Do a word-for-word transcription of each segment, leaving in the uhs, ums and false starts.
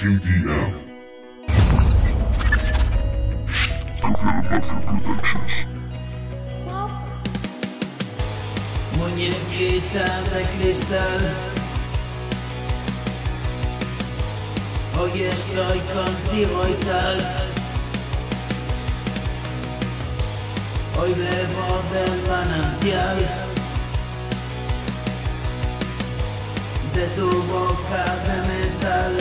Q D M. Muñequita de cristal, hoy estoy contigo y tal. Hoy bebo del manantial de tu boca de metal.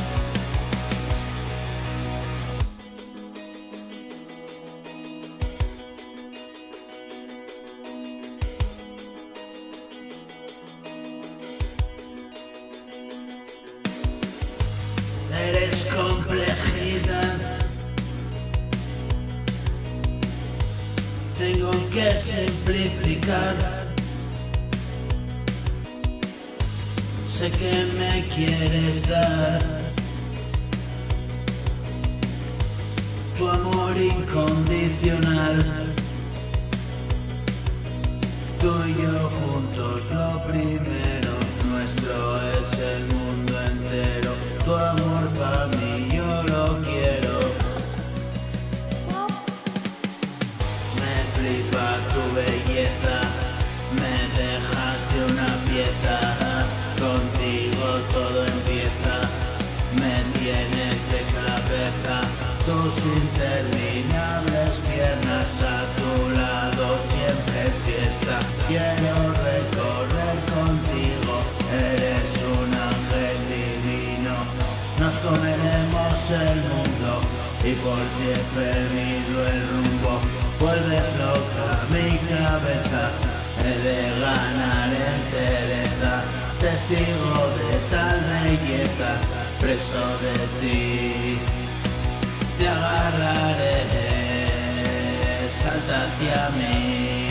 Eres complejidad, tengo que simplificar. Sé que me quieres dar tu amor incondicional. Tú y yo juntos, lo primero nuestro es el mundo entero. Tu amor pa' mí yo lo quiero. Me flipa tu belleza, me dejaste una pieza. Contigo todo empieza, me tienes de cabeza. Tus interminables piernas a tu lado siempre es fiesta. Quiero recorrer contigo, eres un ángel divino. Nos comeremos el mundo y por ti he perdido el rumbo. Vuelves loca mi cabeza, he de ganar entereza. Testigo de tal belleza, preso de ti, te agarraré, salta hacia mí.